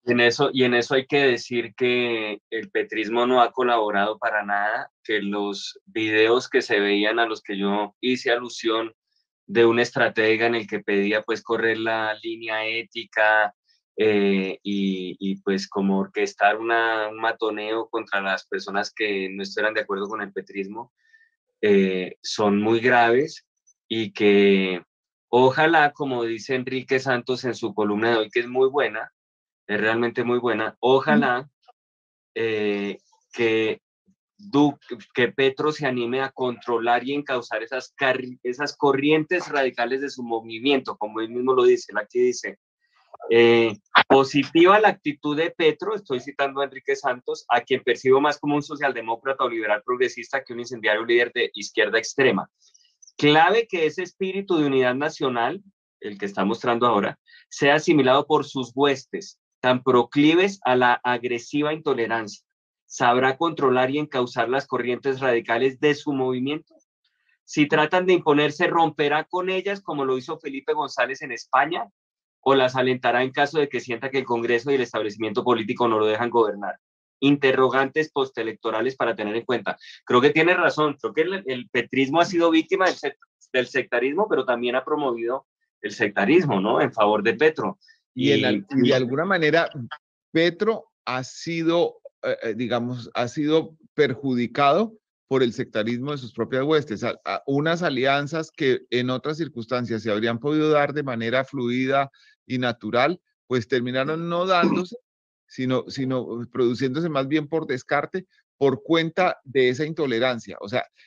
y en eso hay que decir que el petrismo no ha colaborado para nada, que los videos que se veían a los que yo hice alusión de un estratega en el que pedía pues correr la línea ética y pues como orquestar un matoneo contra las personas que no estuvieran de acuerdo con el petrismo, son muy graves y que ojalá, como dice Enrique Santos en su columna de hoy, que es muy buena, es realmente muy buena, ojalá eh, que que Petro se anime a controlar y encauzar esas corrientes radicales de su movimiento, como él mismo lo dice, él aquí dice, positiva la actitud de Petro, estoy citando a Enrique Santos, a quien percibo más como un socialdemócrata o liberal progresista que un incendiario líder de izquierda extrema. Clave que ese espíritu de unidad nacional, el que está mostrando ahora, sea asimilado por sus huestes, tan proclives a la agresiva intolerancia. Sabrá controlar y encauzar las corrientes radicales de su movimiento. Si tratan de imponerse, romperá con ellas como lo hizo Felipe González en España o las alentará en caso de que sienta que el Congreso y el establecimiento político no lo dejan gobernar. Interrogantes postelectorales para tener en cuenta. Creo que tiene razón, creo que el petrismo ha sido víctima del sectarismo, pero también ha promovido el sectarismo, ¿no? En favor de Petro. Y de alguna manera, Petro ha sido, digamos, ha sido perjudicado por el sectarismo de sus propias huestes. Unas alianzas que en otras circunstancias se habrían podido dar de manera fluida y natural, pues terminaron no dándose, sino produciéndose más bien por descarte, por cuenta de esa intolerancia. O sea,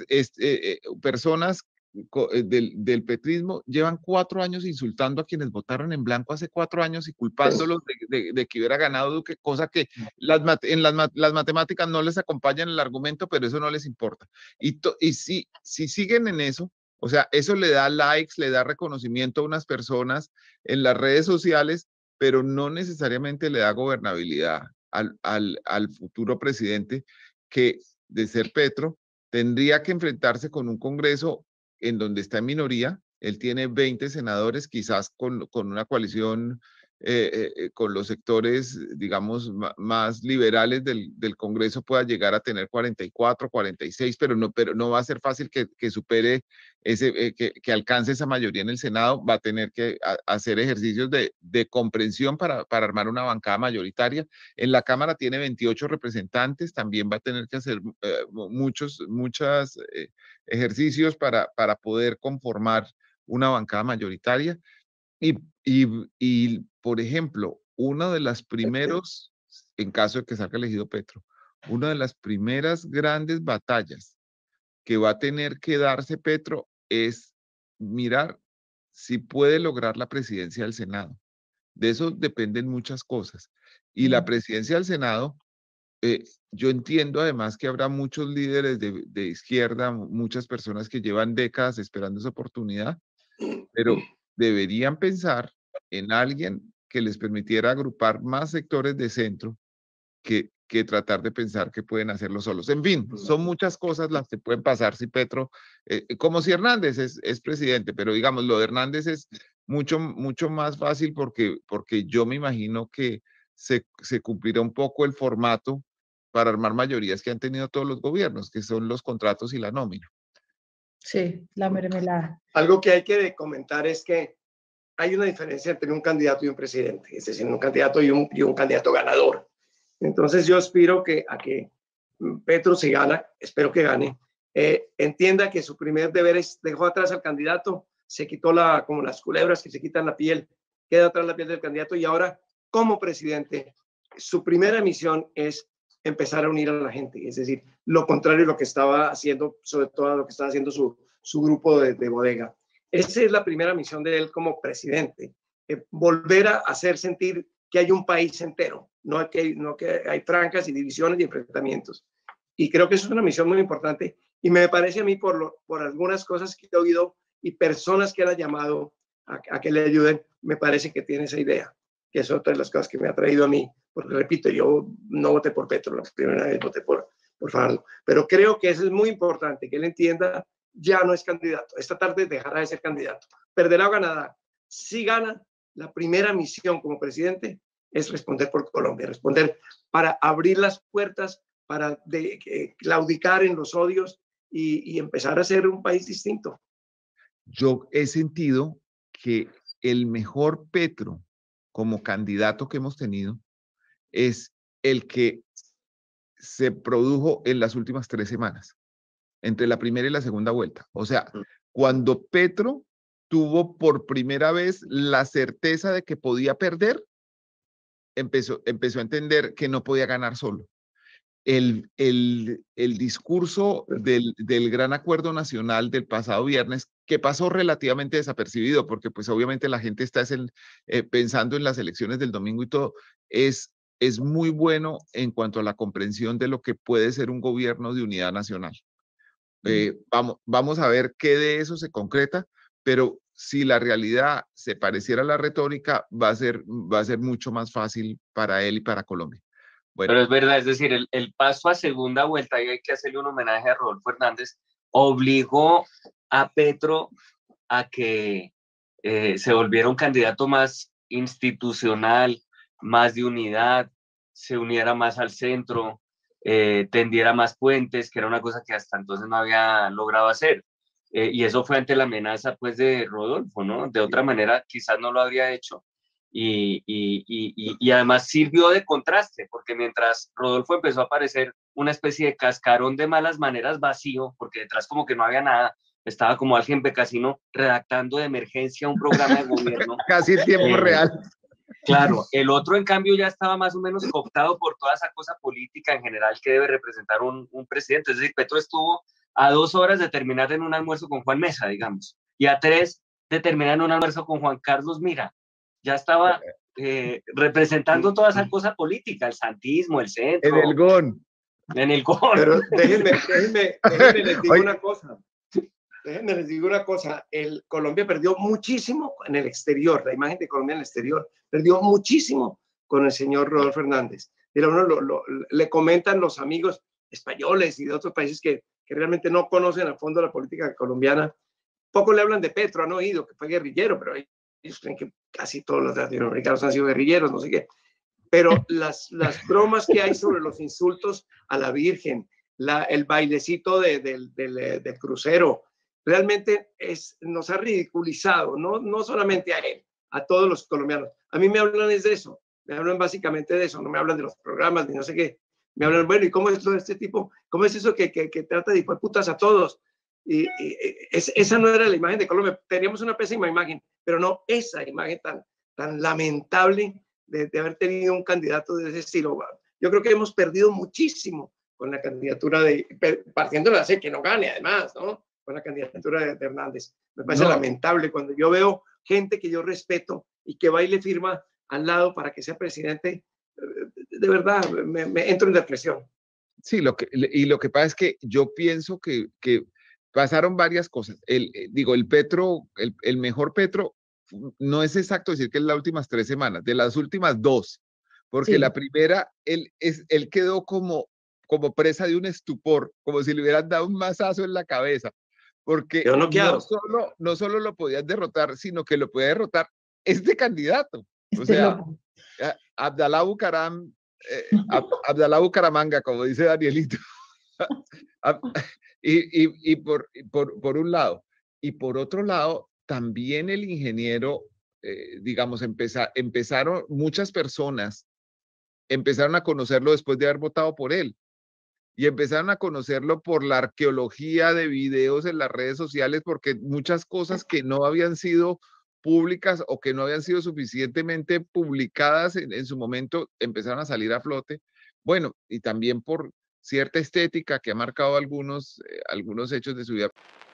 personas del petrismo llevan 4 años insultando a quienes votaron en blanco hace 4 años y culpándolos de que hubiera ganado Duque, cosa que las matemáticas no les acompañan el argumento, pero eso no les importa. Y si siguen en eso, o sea, eso le da likes, le da reconocimiento a unas personas en las redes sociales, pero no necesariamente le da gobernabilidad al futuro presidente que, de ser Petro, tendría que enfrentarse con un Congreso en donde está en minoría. Él tiene 20 senadores, quizás con una coalición con los sectores, digamos, más liberales del Congreso pueda llegar a tener 44, 46, pero no va a ser fácil que supere que alcance esa mayoría en el Senado. Va a tener que hacer ejercicios de comprensión para armar una bancada mayoritaria. En la Cámara tiene 28 representantes, también va a tener que hacer muchos ejercicios para poder conformar una bancada mayoritaria. Por ejemplo, uno de los primeros, en caso de que salga elegido Petro, una de las primeras grandes batallas que va a tener que darse Petro es mirar si puede lograr la presidencia del Senado. De eso dependen muchas cosas. Y la presidencia del Senado, yo entiendo además que habrá muchos líderes de izquierda, muchas personas que llevan décadas esperando esa oportunidad, pero deberían pensar en alguien que les permitiera agrupar más sectores de centro que tratar de pensar que pueden hacerlo solos. En fin, son muchas cosas las que pueden pasar si Petro, como si Hernández es presidente, pero digamos, lo de Hernández es mucho más fácil porque yo me imagino que se cumplirá un poco el formato para armar mayorías que han tenido todos los gobiernos, que son los contratos y la nómina. Sí, la mermelada. Algo que hay que comentar es que hay una diferencia entre un candidato y un presidente, es decir, un candidato y un candidato ganador. Entonces yo aspiro a que Petro, si gana, espero que gane, entienda que su primer deber es dejó atrás al candidato, se quitó como las culebras que se quitan la piel, queda atrás la piel del candidato y ahora como presidente su primera misión es empezar a unir a la gente, es decir, lo contrario de lo que estaba haciendo, sobre todo lo que estaba haciendo su grupo de bodega. Esa es la primera misión de él como presidente, volver a hacer sentir que hay un país entero, no que hay francas y divisiones y enfrentamientos. Y creo que eso es una misión muy importante y me parece a mí por algunas cosas que he oído y personas que él ha llamado a que le ayuden, me parece que tiene esa idea, que es otra de las cosas que me ha traído a mí, porque repito, yo no voté por Petro, la primera vez voté por Fajardo, pero creo que eso es muy importante, que él entienda, ya no es candidato, esta tarde dejará de ser candidato, perderá o ganará. Si gana, la primera misión como presidente es responder por Colombia, responder para abrir las puertas, para claudicar en los odios y empezar a ser un país distinto. Yo he sentido que el mejor Petro como candidato que hemos tenido es el que se produjo en las últimas 3 semanas, entre la primera y la segunda vuelta. O sea, cuando Petro tuvo por primera vez la certeza de que podía perder, empezó a entender que no podía ganar solo. El discurso del gran acuerdo nacional del pasado viernes, que pasó relativamente desapercibido, porque pues obviamente la gente está pensando en las elecciones del domingo y todo, es muy bueno en cuanto a la comprensión de lo que puede ser un gobierno de unidad nacional. Vamos a ver qué de eso se concreta, pero si la realidad se pareciera a la retórica, va a ser mucho más fácil para él y para Colombia. Bueno. Pero es verdad, es decir, el paso a segunda vuelta, y hay que hacerle un homenaje a Rodolfo Hernández, obligó a Petro a que se volviera un candidato más institucional, más de unidad, se uniera más al centro, tendiera más puentes, que era una cosa que hasta entonces no había logrado hacer. Y eso fue ante la amenaza pues de Rodolfo, ¿no? De otra manera quizás no lo habría hecho. Y además sirvió de contraste, porque mientras Rodolfo empezó a aparecer una especie de cascarón de malas maneras vacío, porque detrás como que no había nada, estaba como alguien becasino redactando de emergencia un programa de gobierno. Casi en tiempo real. Claro, el otro en cambio ya estaba más o menos cooptado por toda esa cosa política en general que debe representar un presidente. Es decir, Petro estuvo a 2 horas de terminar en un almuerzo con Juan Mesa, digamos, y a 3 de terminar en un almuerzo con Juan Carlos Mira. Ya estaba representando toda esa cosa política, el santismo, el centro. En el GON. En el GON. Pero déjenme les digo una cosa. Déjenme les digo una cosa. Colombia perdió muchísimo en el exterior. La imagen de Colombia en el exterior perdió muchísimo con el señor Rodolfo Hernández. Le comentan los amigos españoles y de otros países que realmente no conocen a fondo la política colombiana. Poco le hablan de Petro, han oído que fue guerrillero, pero ellos creen que casi todos los latinoamericanos han sido guerrilleros, no sé qué. Pero las bromas que hay sobre los insultos a la Virgen, el bailecito del crucero, realmente nos ha ridiculizado, no solamente a él, a todos los colombianos. A mí me hablan es de eso, me hablan básicamente de eso, no me hablan de los programas ni no sé qué. Me hablan, bueno, ¿y cómo es todo este tipo? ¿Cómo es eso que trata de putas a todos? Y esa no era la imagen de Colombia. Teníamos una pésima imagen, pero no esa imagen tan lamentable de haber tenido un candidato de ese estilo. Yo creo que hemos perdido muchísimo con la candidatura partiendo de la que no gane además, ¿no? Con la candidatura de Hernández. Me parece lamentable cuando yo veo gente que yo respeto y que va y le firma al lado para que sea presidente. De verdad, me entro en depresión. Sí, lo que pasa es que yo pienso que pasaron varias cosas. El Petro, el mejor Petro, no es exacto decir que es las últimas 3 semanas, de las últimas 2, porque la primera, él quedó como presa de un estupor, como si le hubieran dado un mazazo en la cabeza, porque no solo lo podían derrotar, sino que lo podía derrotar este candidato. O sea, Abdalá Bucaramanga, como dice Danielito. Y por un lado. Y por otro lado, también el ingeniero, digamos, empezaron muchas personas, empezaron a conocerlo después de haber votado por él. Y empezaron a conocerlo por la arqueología de videos en las redes sociales, porque muchas cosas que no habían sido públicas o que no habían sido suficientemente publicadas en su momento empezaron a salir a flote. Bueno, y también por cierta estética que ha marcado algunos hechos de su vida.